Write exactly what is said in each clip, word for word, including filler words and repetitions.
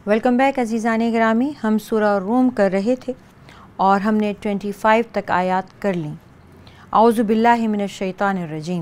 Welcome back عزیزان گرامی، ہم سورہ روم کر رہے تھے اور ہم نے پچیس تک آیات کر لیں۔ اعوذ باللہ من الشیطان الرجیم۔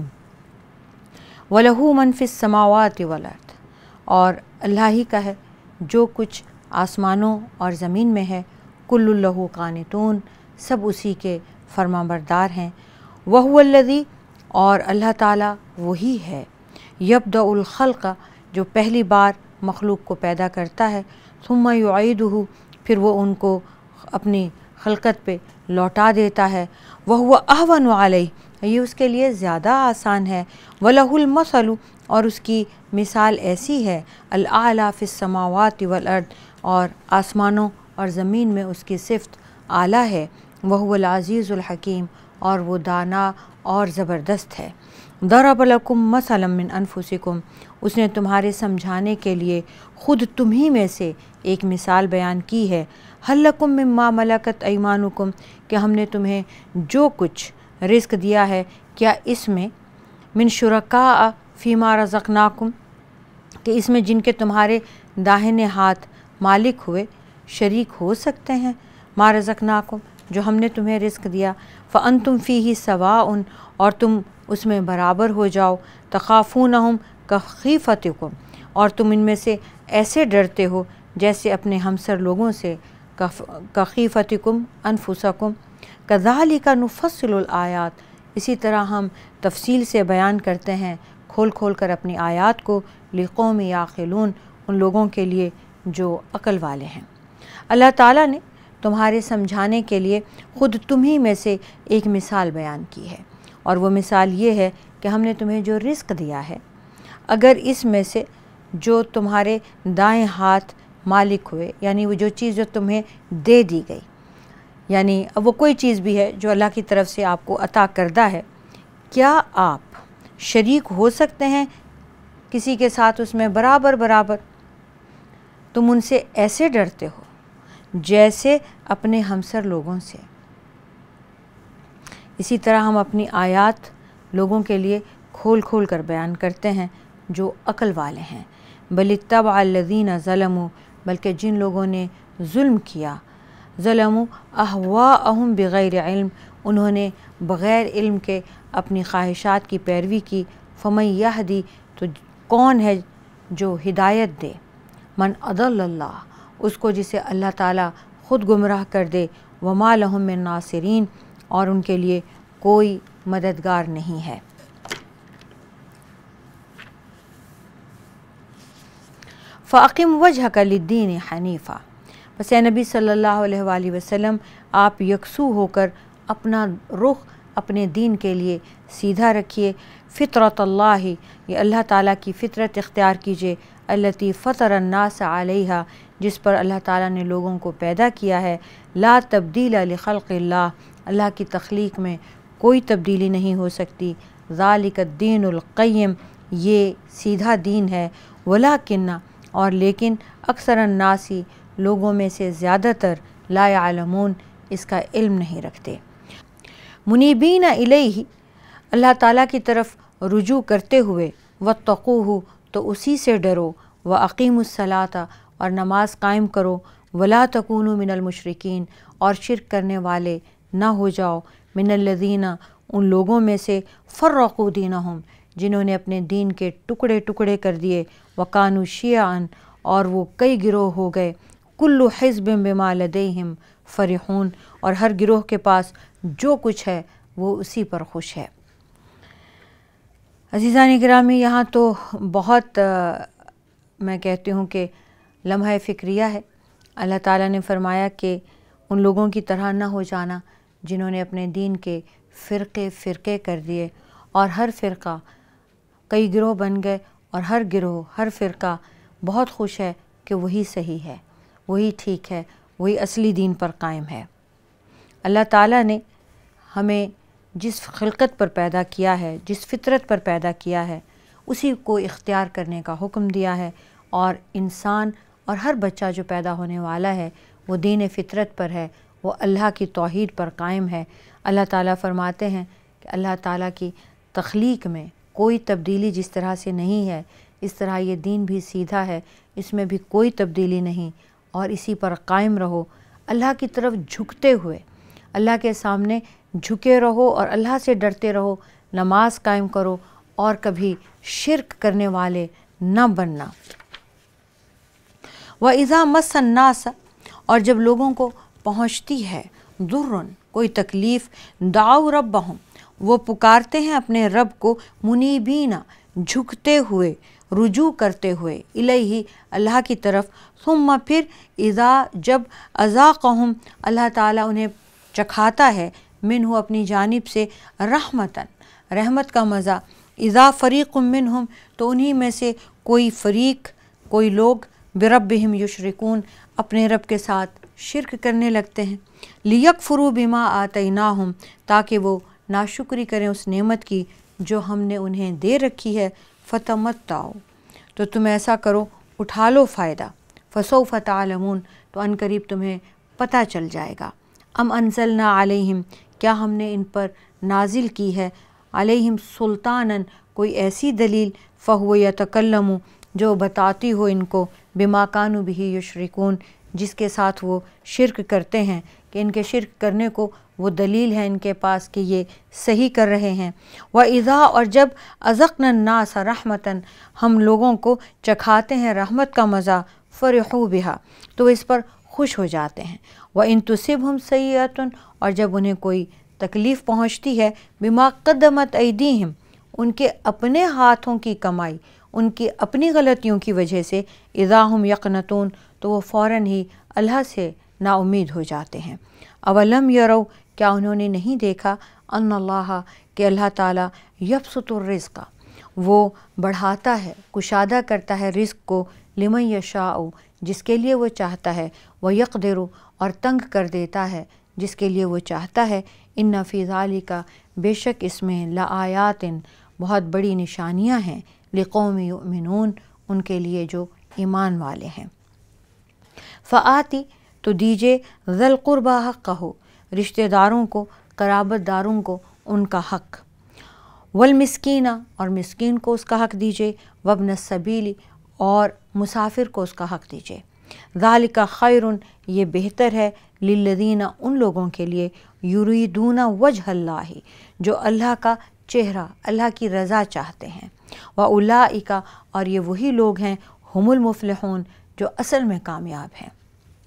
وَلَهُ مَن فِي السَّمَاوَاتِ وَالْأَرْضِ، اور اللہ ہی کا ہے جو کچھ آسمانوں اور زمین میں ہے، کُلٌّ لَهُ قانتون، سب اسی کے فرما بردار ہیں۔ وَهُوَ الَّذِي، اور اللہ تعالیٰ وہی ہے، يَبْدَأُ الْخَلْقَ، جو پہلی بار مخلوق کو پیدا کرتا ہے، ثُمَّ يُعِيدُهُ، پھر وہ ان کو اپنی خلقت پہ لوٹا دیتا ہے۔ وَهُوَ أَهْوَنُ عَلَيْهِ، یہ اس کے لیے زیادہ آسان ہے۔ وَلَهُ الْمَثَلُ، اور اس کی مثال ایسی ہے، الْأَعْلَى فِي السَّمَاوَاتِ وَالْأَرْضِ، اور آسمانوں اور زمین میں اس کی صفت اعلیٰ ہے۔ وَهُوَ الْعَزِيزُ الْحَكِيمُ، اور وہ دانا اور زبردست ہے۔ ضَرَبَ لَكُم مَثَلًا مِّنْ أَنفُسِكُم، اس نے تمہارے سمجھانے کے لیے خود تمہیں میں سے ایک مثال بیان کی ہے۔ هَلْ لَكُم مِّمَّا مَلَكَتْ أَيْمَانُكُم، کہ ہم نے تمہیں جو کچھ رزق دیا ہے، کیا اس میں من شرکاء فیما رزقناکم، کہ اس میں جن کے تمہارے داہنے ہاتھ مالک ہوئے شریک ہو سکتے ہیں، ما رزقناکم، جو ہم نے تمہیں رزق دیا، فأنتم فیہ سواء، اور تم اس میں برابر ہو جاؤ، تخافونہم کخیفتکم، اور تم ان میں سے ایسے ڈرتے ہو جیسے اپنے ہمسر لوگوں سے، کخیفتکم انفسکم، کذالک نفصل الآیات، اسی طرح ہم تفصیل سے بیان کرتے ہیں کھول کھول کر اپنی آیات کو، لقوم یعقلون، ان لوگوں کے لیے جو عقل والے ہیں۔ اللہ تعالیٰ نے تمہارے سمجھانے کے لیے خود تمہیں میں سے ایک مثال بیان کی ہے، اور وہ مثال یہ ہے کہ ہم نے تمہیں جو رزق دیا ہے، اگر اس میں سے جو تمہارے دائیں ہاتھ مالک ہوئے، یعنی وہ جو چیز جو تمہیں دے دی گئی، یعنی اب وہ کوئی چیز بھی ہے جو اللہ کی طرف سے آپ کو عطا کردہ ہے، کیا آپ شریک ہو سکتے ہیں کسی کے ساتھ اس میں برابر برابر؟ تم ان سے ایسے ڈرتے ہو جیسے اپنے ہمسر لوگوں سے۔ اسی طرح ہم اپنی آیات لوگوں کے لیے کھول کھول کر بیان کرتے ہیں جو عقل والے ہیں۔ بل اتبع الذین ظلموا، بلکہ جن لوگوں نے ظلم کیا، ظلموا اہواءہم بغیر علم، انہوں نے بغیر علم کے اپنی خواہشات کی پیروی کی، فمن یہدی، تو کون ہے جو ہدایت دے، من اضل اللہ، اس کو جسے اللہ تعالیٰ خود گمراہ کر دے، وما لہم من ناصرین، اور ان کے لیے کوئی مددگار نہیں ہے۔ فَأَقِمْ وَجْهَكَ لِلدِّينِ حَنِيفًا، بس اے نبی صلی اللہ علیہ وآلہ وسلم، آپ یکسو ہو کر اپنا رخ اپنے دین کے لیے سیدھا رکھیے، فطرت اللہ، یہ اللہ تعالیٰ کی فطرت اختیار کیجیے، التی فطر الناس علیہا، جس پر اللہ تعالیٰ نے لوگوں کو پیدا کیا ہے، لا تبدیل لخلق اللہ، اللہ کی تخلیق میں کوئی تبدیلی نہیں ہو سکتی، ذالک الدین القیم، یہ سیدھا دین ہے، ولیکن، اور لیکن، اکثر الناسی، لوگوں میں سے زیادہ تر، لا یعلمون، اس کا علم نہیں رکھتے۔ منیبین الیہ، اللہ تعالیٰ کی طرف رجوع کرتے ہوئے، واتقوہ، تو اسی سے ڈرو، واقیموا الصلاۃ، اور نماز قائم کرو، ولا تکونوا من المشرکین، اور شرک کرنے والے نہ ہو جاؤ، من الذین، ان لوگوں میں سے، فرقوا دینہم، جنہوں نے اپنے دین کے ٹکڑے ٹکڑے کر دیے، وکانوا شیعا، اور وہ کئی گروہ ہو گئے، کل حزب بما لدیہم فرحون، اور ہر گروہ کے پاس جو کچھ ہے وہ اسی پر خوش ہے۔ عزیزان گرامی، یہاں تو بہت میں کہتی ہوں کہ لمحہ فکریہ ہے۔ اللہ تعالیٰ نے فرمایا کہ ان لوگوں کی طرح نہ ہو جانا جنہوں نے اپنے دین کے فرقے فرقے کر دیے، اور ہر فرقہ کئی گروہ بن گئے، اور ہر گروہ ہر فرقہ بہت خوش ہے کہ وہی صحیح ہے، وہی ٹھیک ہے، وہی اصلی دین پر قائم ہے۔ اللہ تعالیٰ نے ہمیں جس خلقت پر پیدا کیا ہے، جس فطرت پر پیدا کیا ہے، اسی کو اختیار کرنے کا حکم دیا ہے، اور انسان اور ہر بچہ جو پیدا ہونے والا ہے وہ دین فطرت پر ہے، وہ اللہ کی توحید پر قائم ہے۔ اللہ تعالیٰ فرماتے ہیں کہ اللہ تعالیٰ کی تخلیق میں کوئی تبدیلی جس طرح سے نہیں ہے اس طرح یہ دین بھی سیدھا ہے، اس میں بھی کوئی تبدیلی نہیں، اور اسی پر قائم رہو، اللہ کی طرف جھکتے ہوئے، اللہ کے سامنے جھکے رہو اور اللہ سے ڈرتے رہو، نماز قائم کرو اور کبھی شرک کرنے والے نہ بننا۔ وَإِذَا مَسَّ النَّاسَ، اور جب لوگوں کو پہنچتی ہے ضرٌ کوئی تکلیف، دعوا ربہم، وہ پکارتے ہیں اپنے رب کو، منیبین جھکتے ہوئے، رجوع کرتے ہوئے، الیہ اللہ کی طرف، ثم پھر اذا جب اذاقہم اللہ تعالیٰ انہیں چکھاتا ہے، منہ اپنی جانب سے، رحمتاً رحمت کا مزہ، اذا فریق منہم تو انہی میں سے کوئی فریق، کوئی لوگ، بربہم یشرکون اپنے رب کے ساتھ شرک کرنے لگتے ہیں، لیکفروا بما آتیناہم تاکہ وہ ناشکری کریں اس نعمت کی جو ہم نے انہیں دے رکھی ہے، فتمتعوا تو تم ایسا کرو، اٹھا لو فائدہ، فسوف تعلمون تو ان قریب تمہیں پتہ چل جائے گا، ام انزلنا علیہم کیا ہم نے ان پر نازل کی ہے، علیہم سلطاناً کوئی ایسی دلیل، فہو یتکلم جو بتاتی ہو ان کو، بما کانوا بہ یشرکون جس کے ساتھ وہ شرک کرتے ہیں، کہ ان کے شرک کرنے کو وہ دلیل ہے ان کے پاس کہ یہ صحیح کر رہے ہیں۔ وَإِذَا اور جب أَذَقْنَا النَّاسَ رَحْمَةً ہم لوگوں کو چکھاتے ہیں رحمت کا مزہ، فَرِحُوا بِهَا تو اس پر خوش ہو جاتے ہیں، وَإِن تُصِبْهُمْ سَيِّئَةٌ اور جب انہیں کوئی تکلیف پہنچتی ہے، بِمَا قَدَّمَتْ أَيْدِيهِمْ ان کے اپنے ہاتھوں کی کمائی، ان کی اپنی غلطیوں کی وجہ سے، اِذَا هُمْ يَقْنَطُونَ تو وہ فوراً ہی اللہ سے نا امید ہو جاتے ہیں۔ اولم یرو کیا انہوں نے نہیں دیکھا، ان اللہ کہ اللہ تعالیٰ یبسط الرزق وہ بڑھاتا ہے، کشادہ کرتا ہے رزق کو، لمن یشاء جس کے لیے وہ چاہتا ہے، ویقدر اور تنگ کر دیتا ہے جس کے لیے وہ چاہتا ہے، ان فی ذالک بے شک اس میں لآیات بہت بڑی نشانیاں ہیں، لقوم یؤمنون ان کے لیے جو ایمان والے ہیں۔ فآتی تو دیجے ذی القربیٰ حقہ رشتہ داروں کو، قرابت داروں کو ان کا حق، والمسکینہ اور مسکین کو اس کا حق دیجے، وابن السبیل اور مسافر کو اس کا حق دیجے، ذالک خیر یہ بہتر ہے، للذین ان لوگوں کے لیے، یریدون وجہ اللہ جو اللہ کا چہرہ، اللہ کی رضا چاہتے ہیں، واولئک اور یہ وہی لوگ ہیں، ہم المفلحون جو اصل میں کامیاب ہیں۔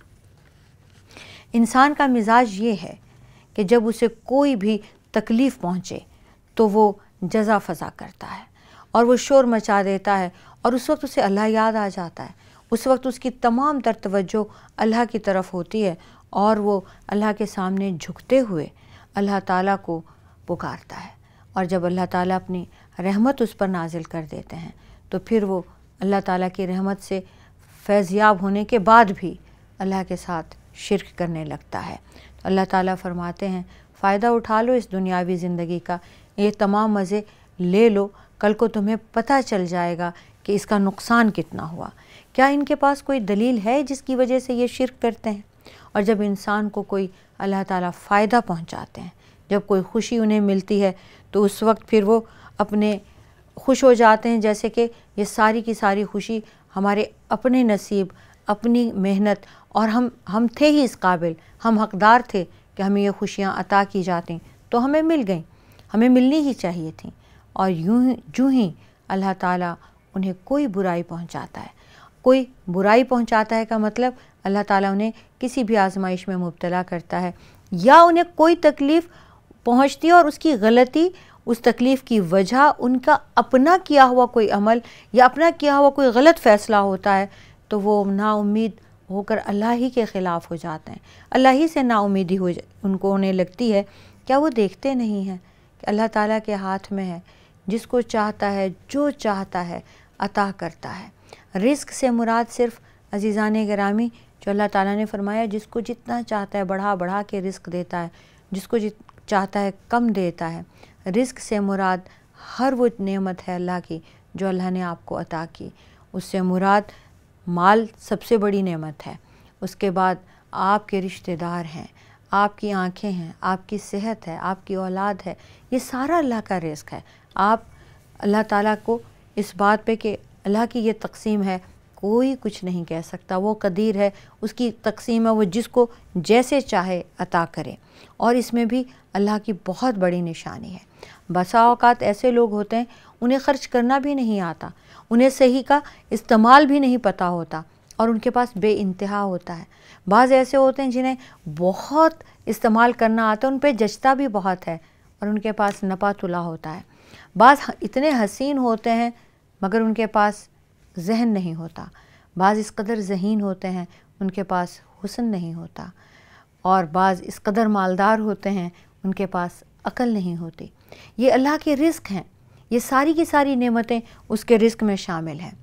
انسان کا مزاج یہ ہے کہ جب اسے کوئی بھی تکلیف پہنچے تو وہ جزا فضا کرتا ہے اور وہ شور مچا دیتا ہے، اور اس وقت اسے اللہ یاد آ جاتا ہے، اس وقت اس کی تمام تر توجہ اللہ کی طرف ہوتی ہے، اور وہ اللہ کے سامنے جھکتے ہوئے اللہ تعالیٰ کو پکارتا ہے، اور جب اللہ تعالیٰ اپنی رحمت اس پر نازل کر دیتے ہیں تو پھر وہ اللہ تعالیٰ کی رحمت سے فیضیاب ہونے کے بعد بھی اللہ کے ساتھ شرک کرنے لگتا ہے۔ تو اللہ تعالیٰ فرماتے ہیں فائدہ اٹھا لو اس دنیاوی زندگی کا، یہ تمام مزے لے لو، کل کو تمہیں پتہ چل جائے گا کہ اس کا نقصان کتنا ہوا۔ کیا ان کے پاس کوئی دلیل ہے جس کی وجہ سے یہ شرک کرتے ہیں؟ اور جب انسان کو کوئی اللہ تعالیٰ فائدہ پہنچاتے ہیں، جب کوئی خوشی انہیں ملتی ہے تو اس وقت پھر وہ اپنے خوش ہو جاتے ہیں جیسے کہ یہ ساری کی ساری خوشی ہمارے اپنے نصیب، اپنی محنت، اور ہم ہم تھے ہی اس قابل، ہم حقدار تھے کہ ہمیں یہ خوشیاں عطا کی جاتیں تو ہمیں مل گئیں، ہمیں ملنی ہی چاہیے تھیں، اور یوں ہی جو ہی اللہ تعالیٰ انہیں کوئی برائی پہنچاتا ہے، کوئی برائی پہنچاتا ہے کا مطلب اللہ تعالیٰ انہیں کسی بھی آزمائش میں مبتلا کرتا ہے، یا انہیں کوئی تکلیف پہنچتی ہے اور اس کی غلطی، اس تکلیف کی وجہ ان کا اپنا کیا ہوا کوئی عمل یا اپنا کیا ہوا کوئی غلط فیصلہ ہوتا ہے، تو وہ نا امید ہو کر اللہ ہی کے خلاف ہو جاتے ہیں، اللہ ہی سے نا امیدی ہو ان کو ہونے لگتی ہے۔ کیا وہ دیکھتے نہیں ہیں کہ اللہ تعالیٰ کے ہاتھ میں ہے، جس کو چاہتا ہے جو چاہتا ہے عطا کرتا ہے۔ رزق سے مراد صرف عزیزان گرامی جو اللہ تعالیٰ نے فرمایا جس کو جتنا چاہتا ہے بڑھا بڑھا کے رزق دیتا ہے، جس کو جت چاہتا ہے کم دیتا ہے۔ رزق سے مراد ہر وہ نعمت ہے اللہ کی جو اللہ نے آپ کو عطا کی، اس سے مراد مال سب سے بڑی نعمت ہے، اس کے بعد آپ کے رشتہ دار ہیں، آپ کی آنکھیں ہیں، آپ کی صحت ہے، آپ کی اولاد ہے، یہ سارا اللہ کا رزق ہے۔ آپ اللہ تعالیٰ کو اس بات پہ کہ اللہ کی یہ تقسیم ہے، کوئی کچھ نہیں کہہ سکتا، وہ قدیر ہے، اس کی تقسیم ہے، وہ جس کو جیسے چاہے عطا کرے، اور اس میں بھی اللہ کی بہت بڑی نشانی ہے۔ بسا اوقات ایسے لوگ ہوتے ہیں انہیں خرچ کرنا بھی نہیں آتا، انہیں صحیح کا استعمال بھی نہیں پتہ ہوتا، اور ان کے پاس بے انتہا ہوتا ہے۔ بعض ایسے ہوتے ہیں جنہیں بہت استعمال کرنا آتا ہے، ان پہ جچتا بھی بہت ہے، اور ان کے پاس نپا تلا ہوتا ہے۔ بعض اتنے حسین ہوتے ہیں مگر ان کے پاس ذہن نہیں ہوتا، بعض اس قدر ذہین ہوتے ہیں ان کے پاس حسن نہیں ہوتا، اور بعض اس قدر مالدار ہوتے ہیں ان کے پاس عقل نہیں ہوتی۔ یہ اللہ کے رزق ہیں، یہ ساری کی ساری نعمتیں اس کے رزق میں شامل ہیں۔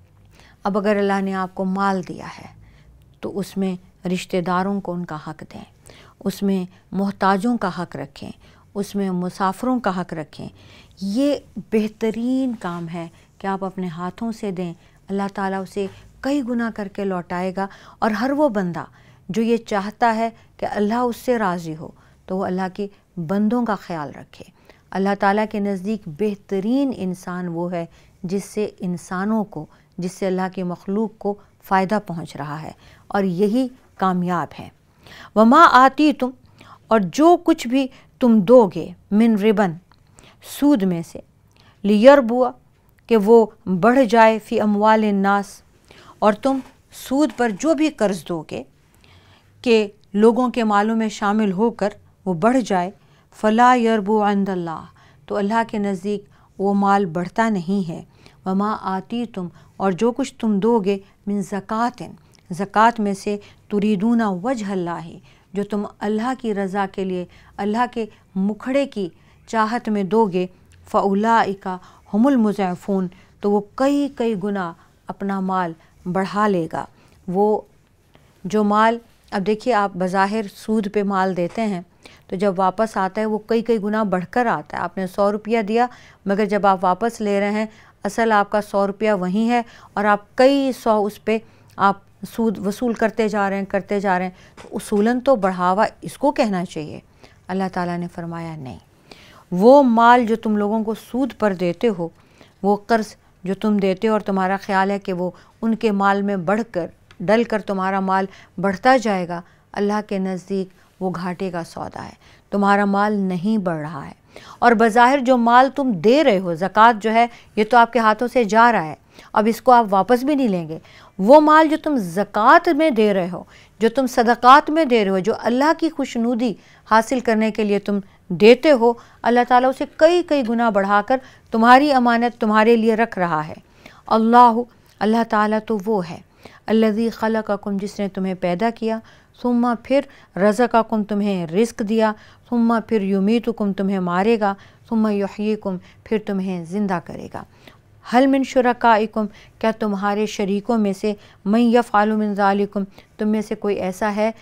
اب اگر اللہ نے آپ کو مال دیا ہے تو اس میں رشتہ داروں کو ان کا حق دیں، اس میں محتاجوں کا حق رکھیں، اس میں مسافروں کا حق رکھیں۔ یہ بہترین کام ہے کہ آپ اپنے ہاتھوں سے دیں، اللہ تعالیٰ اسے کئی گنا کر کے لوٹائے گا۔ اور ہر وہ بندہ جو یہ چاہتا ہے کہ اللہ اس سے راضی ہو تو وہ اللہ کے بندوں کا خیال رکھے۔ اللہ تعالیٰ کے نزدیک بہترین انسان وہ ہے جس سے انسانوں کو، جس سے اللہ کی مخلوق کو فائدہ پہنچ رہا ہے، اور یہی کامیاب ہے۔ وما آتی تم، اور جو کچھ بھی تم دو گے، من ربن، سود میں سے، لیربوا، کہ وہ بڑھ جائے، فی اموال الناس، اور تم سود پر جو بھی قرض دو گے کہ لوگوں کے مالوں میں شامل ہو کر وہ بڑھ جائے، فلا یربو عند اللہ، تو اللہ کے نزدیک وہ مال بڑھتا نہیں ہے۔ وما آتی تم، اور جو کچھ تم دو گے، من زکوٰۃ، زکوٰۃ میں سے، تریدون وجہ اللہ، جو تم اللہ کی رضا کے لیے، اللہ کے مکھڑے کی چاہت میں دو گے، فاولئک ہم المضعفون، تو وہ کئی کئی گنا اپنا مال بڑھا لے گا۔ وہ جو مال، اب دیکھیے آپ بظاہر سود پہ مال دیتے ہیں تو جب واپس آتا ہے وہ کئی کئی گنا بڑھ کر آتا ہے۔ آپ نے سو روپیہ دیا مگر جب آپ واپس لے رہے ہیں اصل آپ کا سو روپیہ وہیں ہے، اور آپ کئی سو اس پہ آپ سود وصول کرتے جا رہے ہیں کرتے جا رہے ہیں، تو اصولاً تو بڑھاوا اس کو کہنا چاہیے۔ اللہ تعالیٰ نے فرمایا نہیں، وہ مال جو تم لوگوں کو سود پر دیتے ہو، وہ قرض جو تم دیتے ہو اور تمہارا خیال ہے کہ وہ ان کے مال میں بڑھ کر ڈل کر تمہارا مال بڑھتا جائے گا، اللہ کے نزدیک وہ گھاٹے کا سودا ہے، تمہارا مال نہیں بڑھ رہا ہے۔ اور بظاہر جو مال تم دے رہے ہو، زکوٰۃ جو ہے یہ تو آپ کے ہاتھوں سے جا رہا ہے، اب اس کو آپ واپس بھی نہیں لیں گے۔ وہ مال جو تم زکوٰۃ میں دے رہے ہو، جو تم صدقات میں دے رہے ہو، جو اللہ کی خوشنودی حاصل کرنے کے لیے تم دیتے ہو، اللہ تعالیٰ اسے کئی کئی گنا بڑھا کر تمہاری امانت تمہارے لیے رکھ رہا ہے۔ اللہ اللہ تعالیٰ تو وہ ہے، الذی خلقکم، جس نے تمہیں پیدا کیا، ثم پھر رزقکم، تمہیں رزق دیا، ثم پھر یمیتکم، تمہیں مارے گا، ثم یحییکم، پھر تمہیں زندہ کرے گا۔ حل من شرکائکم، کیا تمہارے شریکوں میں سے، من یفعل من ذالکم، تم میں سے کوئی ایسا ہے،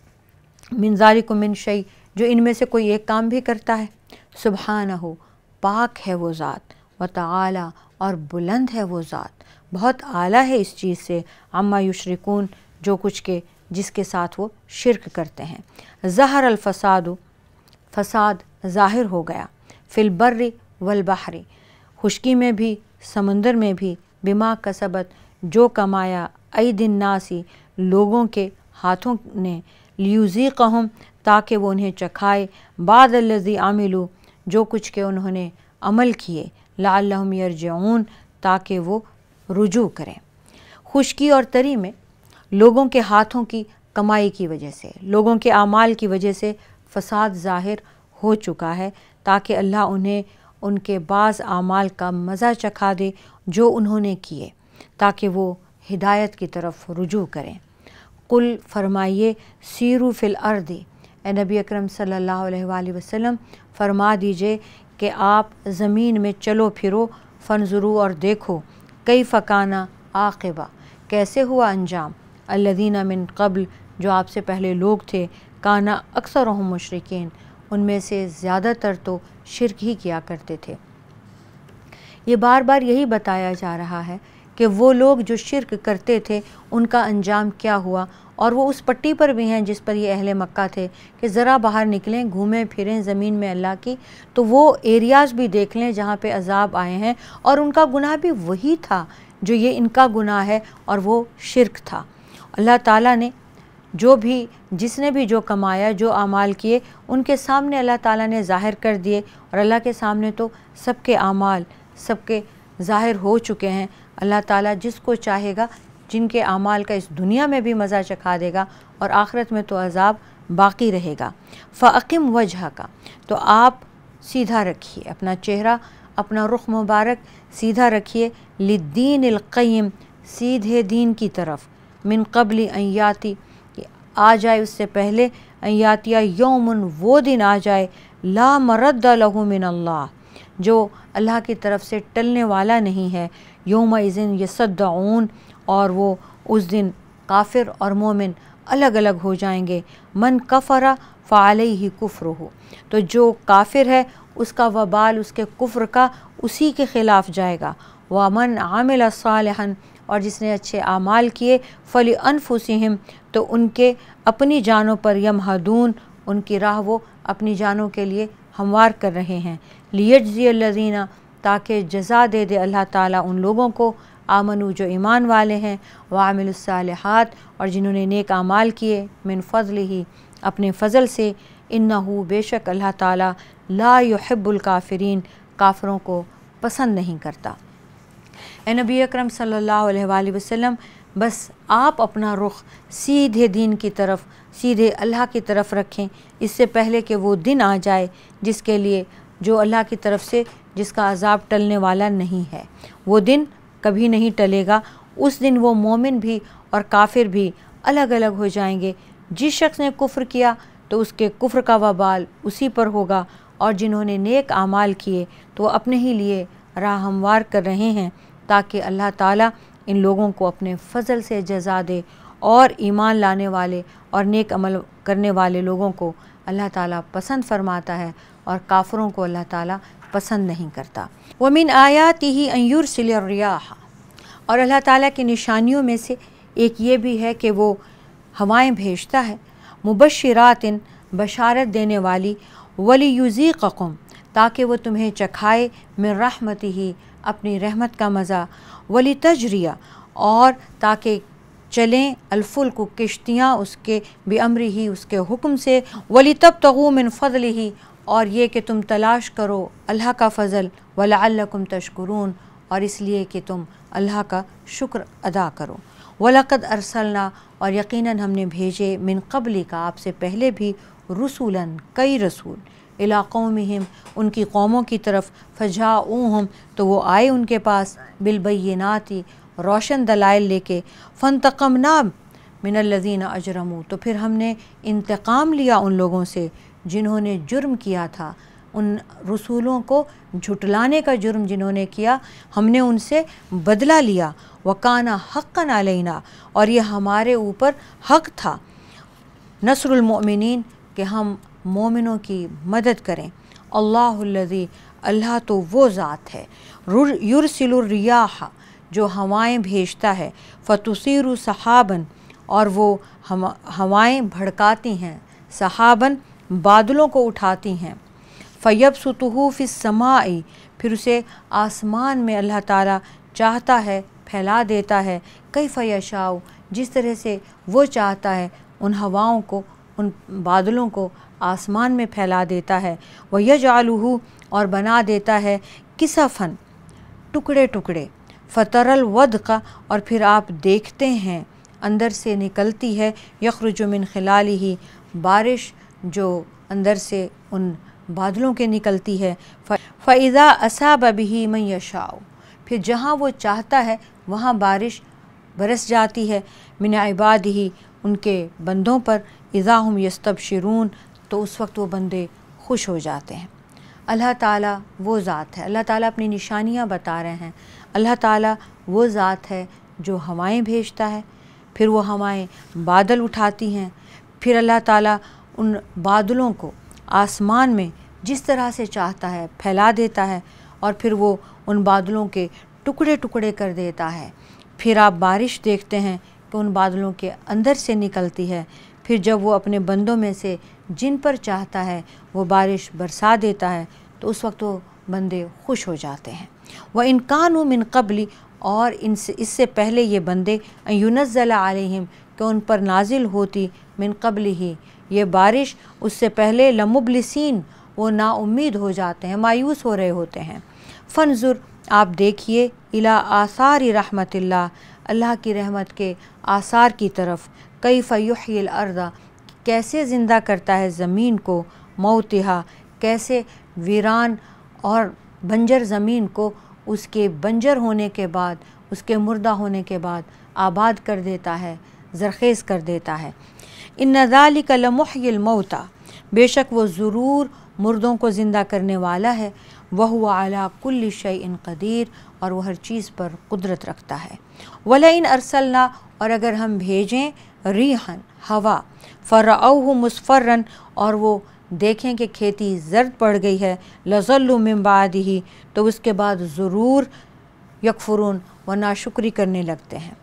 من ذالکم من شیء، جو ان میں سے کوئی ایک کام بھی کرتا ہے؟ سبحانہ، پاک ہے وہ ذات، وتعالی، اور بلند ہے وہ ذات، بہت اعلیٰ ہے اس چیز سے، عما یشرکون، جو کچھ کے جس کے ساتھ وہ شرک کرتے ہیں۔ ظہر الفساد، فساد ظاہر ہو گیا، فی البر والبحر، خشکی میں بھی سمندر میں بھی، بما کسبت، جو کمایا، ایدی الناس، لوگوں کے ہاتھوں نے، لیذیقہم، تاکہ وہ انہیں چکھائے، بعد الذی عملوا، جو کچھ کے انہوں نے عمل کیے، لعلہم یرجعون، تاکہ وہ رجوع کریں۔ خشکی اور تری میں لوگوں کے ہاتھوں کی کمائی کی وجہ سے، لوگوں کے اعمال کی وجہ سے فساد ظاہر ہو چکا ہے، تاکہ اللہ انہیں ان کے بعض اعمال کا مزہ چکھا دے جو انہوں نے کیے، تاکہ وہ ہدایت کی طرف رجوع کریں۔ قل، فرمائیے، سیرو فی الارض، اے نبی اکرم صلی اللہ علیہ وآلہ وسلم فرما دیجئے کہ آپ زمین میں چلو پھرو، فانظروا، اور دیکھو، کیف کان عاقبہ، کیسے ہوا انجام، الذین من قبل، جو آپ سے پہلے لوگ تھے، کان اکثرہم مشرکین، ان میں سے زیادہ تر تو شرک ہی کیا کرتے تھے۔ یہ بار بار یہی بتایا جا رہا ہے کہ وہ لوگ جو شرک کرتے تھے ان کا انجام کیا ہوا، اور وہ اس پٹی پر بھی ہیں جس پر یہ اہل مکہ تھے کہ ذرا باہر نکلیں، گھومیں پھریں زمین میں اللہ کی، تو وہ ایریاز بھی دیکھ لیں جہاں پہ عذاب آئے ہیں، اور ان کا گناہ بھی وہی تھا جو یہ ان کا گناہ ہے اور وہ شرک تھا۔ اللہ تعالیٰ نے جو بھی جس نے بھی جو کمایا، جو اعمال کیے، ان کے سامنے اللہ تعالیٰ نے ظاہر کر دیے، اور اللہ کے سامنے تو سب کے اعمال سب کے ظاہر ہو چکے ہیں۔ اللہ تعالیٰ جس کو چاہے گا، جن کے اعمال کا اس دنیا میں بھی مزہ چکھا دے گا اور آخرت میں تو عذاب باقی رہے گا۔ فَأَقِمْ وَجْهَكَ، تو آپ سیدھا رکھیے اپنا چہرہ، اپنا رخ مبارک سیدھا رکھیے، لِلدِّینِ الْقَیِّم، سیدھے دین کی طرف، من قبل ان یاتی، کہ آ جائے اس سے پہلے، ان یاتیہ یومن، وہ دن آ جائے، لا مرد لہ من اللہ، جو اللہ کی طرف سے ٹلنے والا نہیں ہے، یومئذ یصدعون، اور وہ اس دن کافر اور مومن الگ الگ ہو جائیں گے۔ من کفر فعلیہ کفرہ، تو جو کافر ہے اس کا وبال اس کے کفر کا اسی کے خلاف جائے گا۔ ومن عمل صالحا، اور جس نے اچھے اعمال کیے، فلانفسہم، تو ان کے اپنی جانوں پر، یمہدون، ان کی راہ وہ اپنی جانوں کے لیے ہموار کر رہے ہیں۔ لیجزی الذین، تاکہ جزا دے دے اللہ تعالیٰ ان لوگوں کو، آمنو، جو ایمان والے ہیں، وعملوا الصالحات، اور جنہوں نے نیک اعمال کیے، من فضلہ، اپنے فضل سے، انہ، بے شک اللہ تعالیٰ، لا یحب الکافرین، کافروں کو پسند نہیں کرتا۔ اے نبی اکرم صلی اللہ علیہ وآلہ وسلم، بس آپ اپنا رخ سیدھے دین کی طرف، سیدھے اللہ کی طرف رکھیں، اس سے پہلے کہ وہ دن آ جائے جس کے لیے، جو اللہ کی طرف سے جس کا عذاب ٹلنے والا نہیں ہے۔ وہ دن کبھی نہیں ٹلے گا، اس دن وہ مومن بھی اور کافر بھی الگ الگ ہو جائیں گے۔ جس شخص نے کفر کیا تو اس کے کفر کا وبال اسی پر ہوگا، اور جنہوں نے نیک اعمال کیے تو وہ اپنے ہی لیے راہ ہموار کر رہے ہیں، تاکہ اللہ تعالیٰ ان لوگوں کو اپنے فضل سے جزا دے، اور ایمان لانے والے اور نیک عمل کرنے والے لوگوں کو اللہ تعالیٰ پسند فرماتا ہے، اور کافروں کو اللہ تعالیٰ پسند نہیں کرتا۔ وَمِنْ آیَاتِهِ أَن يُرْسِلَ الرِّيَاحَ، اور اللہ تعالیٰ کی نشانیوں میں سے ایک یہ بھی ہے کہ وہ ہوائیں بھیجتا ہے، مبشرات، بشارت دینے والی، وَلِيُذِيقَكُمْ، تاکہ وہ تمہیں چکھائے، من رحمتہ، اپنی رحمت کا مزہ، وَلِتَجْرِيَ، اور تاکہ چلیں، الفلک، کشتیاں، اس کے بِأَمْرِهِ، اس کے حکم سے، وَلِتَبْتَغُوا مِن فَضْلِهِ، اور یہ کہ تم تلاش کرو اللہ کا فضل، وَلَعَلَّكُمْ تَشْكُرُونَ، اور اس لیے کہ تم اللہ کا شکر ادا کرو۔ وَلَقَدْ أَرْسَلْنَا، اور یقیناً ہم نے بھیجے، من قبل کا، آپ سے پہلے بھی، رسولاً، کئی رسول، الی قومہم، ان کی قوموں کی طرف، فجاؤہم، تو وہ آئے ان کے پاس، بالبینات، روشن دلائل لے کے، فانتقمنا من الذین اجرموا، تو پھر ہم نے انتقام لیا ان لوگوں سے جنہوں نے جرم کیا تھا، ان رسولوں کو جھٹلانے کا جرم جنہوں نے کیا، ہم نے ان سے بدلہ لیا۔ وَكَانَ حَقًّا عَلَيْنَا، اور یہ ہمارے اوپر حق تھا، نصر المؤمنین، کہ ہم مومنوں کی مدد کریں۔ اللہ الذی، اللہ تو وہ ذات ہے، یرسل الریاح، جو ہوائیں بھیجتا ہے، فتصیر سحاباً، اور وہ ہوائیں بھڑکاتی ہیں، سحاباً، بادلوں کو اٹھاتی ہیں، فیبسطہ فی السماء، پھر اسے آسمان میں اللہ تعالیٰ چاہتا ہے پھیلا دیتا ہے، کیف یشاء، جس طرح سے وہ چاہتا ہے، ان ہواؤں کو، ان بادلوں کو آسمان میں پھیلا دیتا ہے، وَيَجْعَلُهُ، اور بنا دیتا ہے، کسفاً، ٹکڑے ٹکڑے، فَتَرَى الْوَدْقَ، اور پھر آپ دیکھتے ہیں اندر سے نکلتی ہے، یخرج من خلالہ، بارش جو اندر سے ان بادلوں کے نکلتی ہے، فَإِذَا أَصَابَ بِهِ مَن يَشَاءُ، پھر جہاں وہ چاہتا ہے وہاں بارش برس جاتی ہے، من عبادہ، ان کے بندوں پر، اذا ہم یستبشرون، تو اس وقت وہ بندے خوش ہو جاتے ہیں۔ اللہ تعالیٰ وہ ذات ہے، اللہ تعالیٰ اپنی نشانیاں بتا رہے ہیں، اللہ تعالیٰ وہ ذات ہے جو ہوائیں بھیجتا ہے، پھر وہ ہوائیں بادل اٹھاتی ہیں، پھر اللہ تعالیٰ ان بادلوں کو آسمان میں جس طرح سے چاہتا ہے پھیلا دیتا ہے، اور پھر وہ ان بادلوں کے ٹکڑے ٹکڑے کر دیتا ہے، پھر آپ بارش دیکھتے ہیں کہ ان بادلوں کے اندر سے نکلتی ہے، پھر جب وہ اپنے بندوں میں سے جن پر چاہتا ہے وہ بارش برسا دیتا ہے، تو اس وقت وہ بندے خوش ہو جاتے ہیں۔ وَإِن كَانُوا مِن قَبْلِ، اور ان سے اس سے پہلے یہ بندے ینزل علیہم کہ ان پر نازل ہوتی من قبل ہی یہ بارش اس سے پہلے لمبلسین وہ نا امید ہو جاتے ہیں، مایوس ہو رہے ہوتے ہیں۔ فنظر آپ دیکھیے الی آثار رحمت اللہ اللہ کی رحمت کے آثار کی طرف، کیف یحیی الارض کیسے زندہ کرتا ہے زمین کو، موتہا کیسے ویران اور بنجر زمین کو اس کے بنجر ہونے کے بعد، اس کے مردہ ہونے کے بعد آباد کر دیتا ہے، زرخیز کر دیتا ہے۔ ان ذالک لمحیی الموتیٰ بے شک وہ ضرور مردوں کو زندہ کرنے والا ہے، وہو علی کل شیء قدیر اور وہ ہر چیز پر قدرت رکھتا ہے۔ ولئن ارسلنا اور اگر ہم بھیجیں ریحًا ہوا، فرعوہ مصفرًا اور وہ دیکھیں کہ کھیتی زرد پڑ گئی ہے، لظلوا من بعدہ تو اس کے بعد ضرور یکفرون وہ ناشکری کرنے لگتے ہیں۔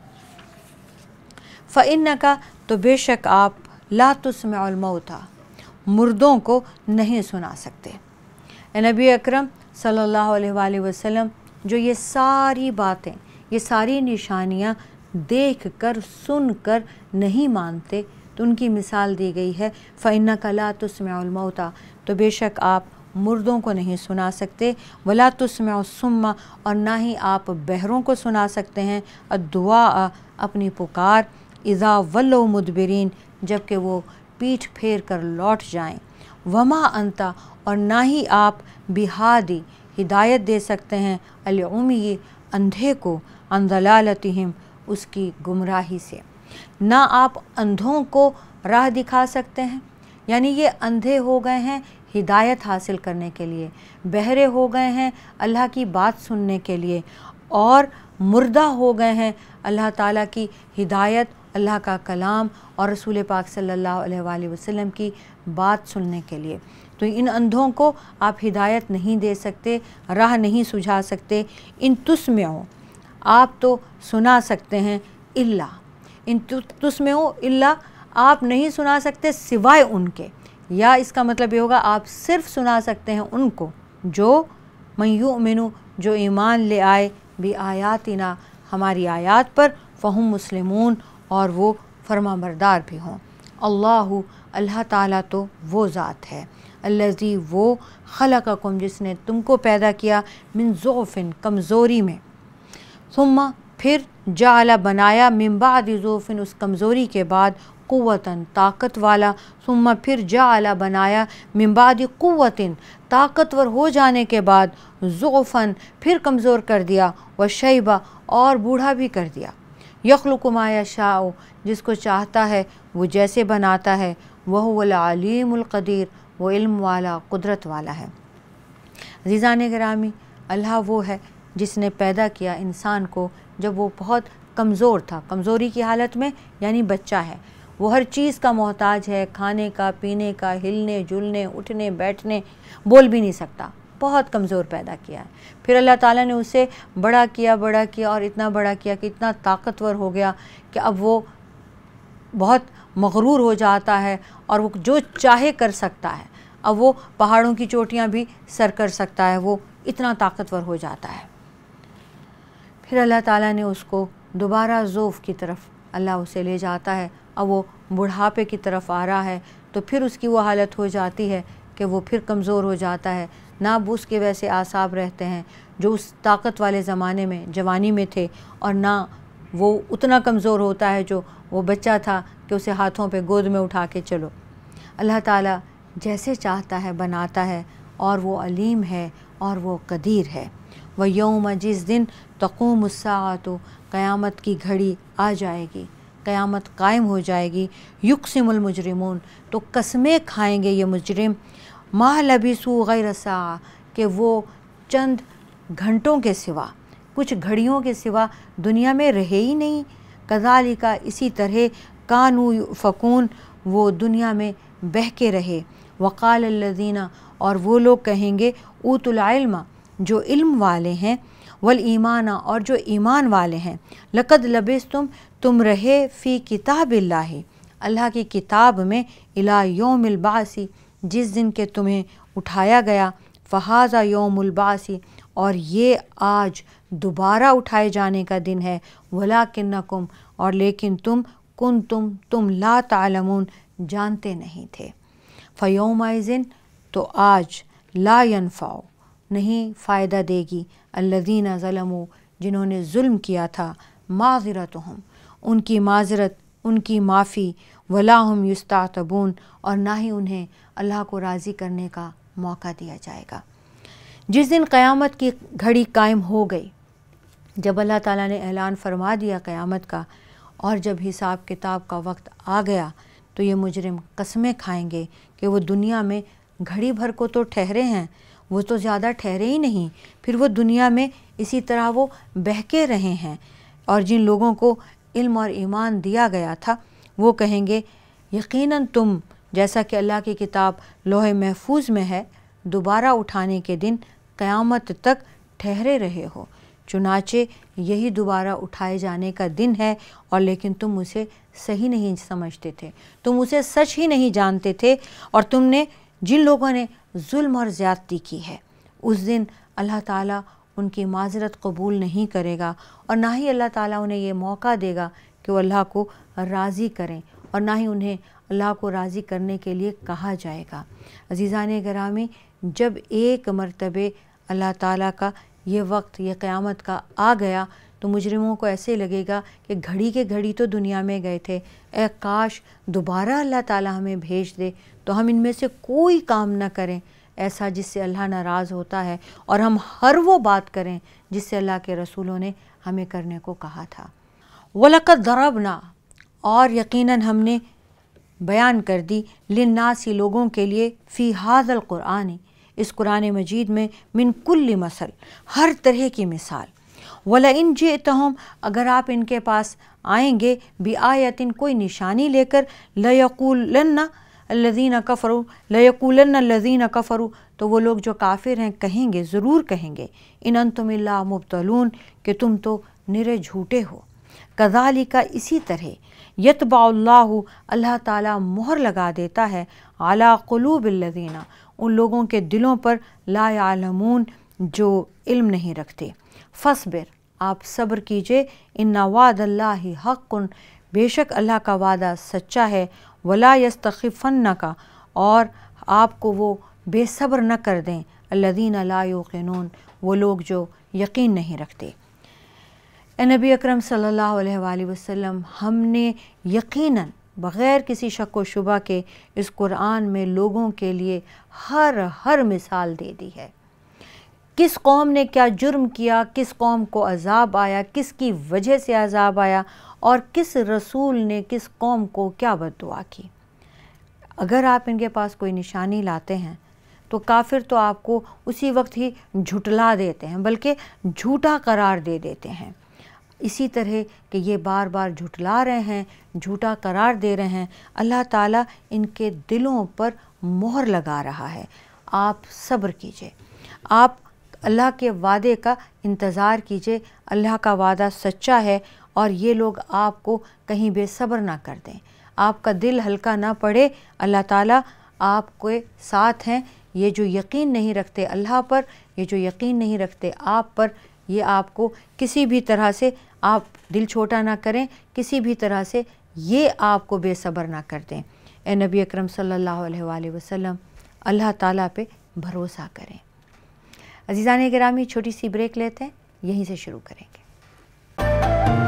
فإنک تو بے شک آپ لا تسمع الموتیٰ مردوں کو نہیں سنا سکتے۔ اے نبی اکرم صلی اللہ علیہ وآلہ وسلم جو یہ ساری باتیں، یہ ساری نشانیاں دیکھ کر سن کر نہیں مانتے تو ان کی مثال دی گئی ہے فإنک لا تسمع الموتیٰ تو بے شک آپ مردوں کو نہیں سنا سکتے، ولا تسمع الصم اور نہ ہی آپ بہروں کو سنا سکتے ہیں، الدعاء اپنی پکار، اذا ولوا مدبرین جب کہ وہ پیٹھ پھیر کر لوٹ جائیں، وما انتا اور نہ ہی آپ بہادی ہدایت دے سکتے ہیں العمی اندھے کو، عن ضلالتہم اس کی گمراہی سے، نہ آپ اندھوں کو راہ دکھا سکتے ہیں، یعنی یہ اندھے ہو گئے ہیں ہدایت حاصل کرنے کے لیے، بہرے ہو گئے ہیں اللہ کی بات سننے کے لیے، اور مردہ ہو گئے ہیں اللہ تعالیٰ کی ہدایت، اللہ کا کلام اور رسول پاک صلی اللہ علیہ وآلہ وسلم کی بات سننے کے لیے۔ تو ان اندھوں کو آپ ہدایت نہیں دے سکتے، راہ نہیں سجھا سکتے۔ ان تسمعوا آپ تو سنا سکتے ہیں، الا ان تسمعوا الا آپ نہیں سنا سکتے سوائے ان کے، یا اس کا مطلب یہ ہوگا آپ صرف سنا سکتے ہیں ان کو جو من یؤمن جو ایمان لے آئے بآیاتنا ہماری آیات پر، فہم مسلمون اور وہ فرما بردار بھی ہوں۔ اللہ اللہ تعالیٰ تو وہ ذات ہے، الذی وہ خلقکم جس نے تم کو پیدا کیا، من ضعف کمزوری میں، ثم پھر جعل بنایا، من بعد ضعف اس کمزوری کے بعد، قوتاً طاقت والا، ثم پھر جعل بنایا، من بعد قوتاً طاقتور ہو جانے کے بعد، ضعفاً پھر کمزور کر دیا، وشیبہ اور بوڑھا بھی کر دیا، یخلق ما یشاء جس کو چاہتا ہے وہ جیسے بناتا ہے، وہو العلیم القدیر وہ علم والا قدرت والا ہے۔ عزیزان گرامی، اللہ وہ ہے جس نے پیدا کیا انسان کو جب وہ بہت کمزور تھا، کمزوری کی حالت میں یعنی بچہ ہے، وہ ہر چیز کا محتاج ہے، کھانے کا، پینے کا، ہلنے جلنے، اٹھنے بیٹھنے، بول بھی نہیں سکتا، بہت کمزور پیدا کیا ہے۔ پھر اللہ تعالیٰ نے اسے بڑا کیا بڑا کیا اور اتنا بڑا کیا کہ اتنا طاقتور ہو گیا کہ اب وہ بہت مغرور ہو جاتا ہے اور وہ جو چاہے کر سکتا ہے، اب وہ پہاڑوں کی چوٹیاں بھی سر کر سکتا ہے، وہ اتنا طاقتور ہو جاتا ہے۔ پھر اللہ تعالیٰ نے اس کو دوبارہ ضعف کی طرف اللہ اسے لے جاتا ہے، اب وہ بڑھاپے کی طرف آ رہا ہے تو پھر اس کی وہ حالت ہو جاتی ہے کہ وہ پھر کمزور ہو جاتا ہے، نہ اب اس کے ویسے اعصاب رہتے ہیں جو اس طاقت والے زمانے میں جوانی میں تھے، اور نہ وہ اتنا کمزور ہوتا ہے جو وہ بچہ تھا کہ اسے ہاتھوں پہ گود میں اٹھا کے چلو۔ اللہ تعالیٰ جیسے چاہتا ہے بناتا ہے، اور وہ علیم ہے اور وہ قدیر ہے۔ وَيَوْمَ جس دن تقوم الساعۃ قیامت کی گھڑی آ جائے گی، قیامت قائم ہو جائے گی، یقسم المجرمون تو قسمیں کھائیں گے یہ مجرم، ما لبثوا غیر ساعہ کہ وہ چند گھنٹوں کے سوا، کچھ گھڑیوں کے سوا دنیا میں رہے ہی نہیں، کذالک اسی طرح کانوا یؤفکون وہ دنیا میں بہہ کے رہے، وقال الذین اور وہ لوگ کہیں گے اوتوا العلم جو علم والے ہیں، والایمان اور جو ایمان والے ہیں، لقد لبثتم تم رہے فی کتاب اللہ اللہ کی کتاب میں، الی یوم البعث جس دن کے تمہیں اٹھایا گیا، فہذا یوم البعث اور یہ آج دوبارہ اٹھائے جانے کا دن ہے، وَلَٰكِنَّكُمْ اور لیکن تم کنتم تم لا تعلمون جانتے نہیں تھے۔ فَيَوْمَئِذٍ تو آج لا ينفع نہیں فائدہ دے گی الذین ظلموا جنہوں نے ظلم کیا تھا، معذرتہم ان کی معذرت، ان کی معافی، ولا ہم یستعتبون اور نہ ہی انہیں اللہ کو راضی کرنے کا موقع دیا جائے گا۔ جس دن قیامت کی گھڑی قائم ہو گئی، جب اللہ تعالیٰ نے اعلان فرما دیا قیامت کا، اور جب حساب کتاب کا وقت آ گیا تو یہ مجرم قسمیں کھائیں گے کہ وہ دنیا میں گھڑی بھر کو تو ٹھہرے ہیں، وہ تو زیادہ ٹھہرے ہی نہیں، پھر وہ دنیا میں اسی طرح وہ بہکے رہے ہیں، اور جن لوگوں کو علم اور ایمان دیا گیا تھا وہ کہیں گے یقیناً تم جیسا کہ اللہ کی کتاب لوح محفوظ میں ہے دوبارہ اٹھانے کے دن قیامت تک ٹھہرے رہے ہو، چنانچہ یہی دوبارہ اٹھائے جانے کا دن ہے، اور لیکن تم اسے صحیح نہیں سمجھتے تھے، تم اسے سچ ہی نہیں جانتے تھے، اور تم نے جن لوگوں نے ظلم اور زیادتی کی ہے اس دن اللہ تعالیٰ ان کی معذرت قبول نہیں کرے گا، اور نہ ہی اللہ تعالیٰ انہیں یہ موقع دے گا کہ وہ اللہ کو راضی کریں، اور نہ ہی انہیں اللہ کو راضی کرنے کے لیے کہا جائے گا۔ عزیزان گرامی، جب ایک مرتبہ اللہ تعالیٰ کا یہ وقت یہ قیامت کا آ گیا تو مجرموں کو ایسے لگے گا کہ گھڑی کے گھڑی تو دنیا میں گئے تھے، اے کاش دوبارہ اللہ تعالیٰ ہمیں بھیج دے تو ہم ان میں سے کوئی کام نہ کریں ایسا جس سے اللہ ناراض ہوتا ہے، اور ہم ہر وہ بات کریں جس سے اللہ کے رسولوں نے ہمیں کرنے کو کہا تھا۔ وَلَقَدْ ضَرَبْنَا اور یقیناً ہم نے بیان کر دی للناس لوگوں کے لیے فی ھذا القرآن اس قرآن مجید میں من کل مثل ہر طرح کی مثال، وَلَئِن جِئْتَهُمْ اگر آپ ان کے پاس آئیں گے بِآیَةٍ کوئی نشانی لے کر لَيَقُولَنَّ الَّذِينَ كَفَرُوا لَيَقُولَنَّ الَّذِينَ كَفَرُوا تو وہ لوگ جو کافر ہیں کہیں گے، ضرور کہیں گے اِنْ أَنْتُمْ إِلَّا مُبْطَلُونَ کہ تم تو نرے جھوٹے ہو۔ کذالک اسی طرح یتبع اللہ اللہ تعالیٰ مہر لگا دیتا ہے علی قلوب الذین ان لوگوں کے دلوں پر لا یعلمون جو علم نہیں رکھتے۔ فاصبر آپ صبر کیجئے، ان وعد اللہ حق بے شک اللہ کا وعدہ سچا ہے، ولا یستخفنک اور آپ کو وہ بے صبر نہ کر دیں الذین لا یوقنون وہ لوگ جو یقین نہیں رکھتے۔ اے نبی اکرم صلی اللہ علیہ وآلہ وسلم، ہم نے یقیناً بغیر کسی شک و شبہ کے اس قرآن میں لوگوں کے لیے ہر ہر مثال دے دی ہے۔ کس قوم نے کیا جرم کیا، کس قوم کو عذاب آیا، کس کی وجہ سے عذاب آیا، اور کس رسول نے کس قوم کو کیا بد دعا کی۔ اگر آپ ان کے پاس کوئی نشانی لاتے ہیں تو کافر تو آپ کو اسی وقت ہی جھٹلا دیتے ہیں، بلکہ جھوٹا قرار دے دیتے ہیں۔ اسی طرح کہ یہ بار بار جھٹلا رہے ہیں، جھوٹا قرار دے رہے ہیں، اللہ تعالیٰ ان کے دلوں پر مہر لگا رہا ہے۔ آپ صبر کیجئے، آپ اللہ کے وعدے کا انتظار کیجئے، اللہ کا وعدہ سچا ہے، اور یہ لوگ آپ کو کہیں بے صبر نہ کر دیں، آپ کا دل ہلکا نہ پڑے۔ اللہ تعالیٰ آپ کے ساتھ ہیں، یہ جو یقین نہیں رکھتے اللہ پر، یہ جو یقین نہیں رکھتے آپ پر، یہ آپ کو کسی بھی طرح سے آپ دل چھوٹا نہ کریں، کسی بھی طرح سے یہ آپ کو بے صبر نہ کر دیں۔ اے نبی اکرم صلی اللہ علیہ وآلہ وسلم، اللہ تعالیٰ پہ بھروسہ کریں۔ عزیزان گرامی، چھوٹی سی بریک لیتے ہیں، یہیں سے شروع کریں گے۔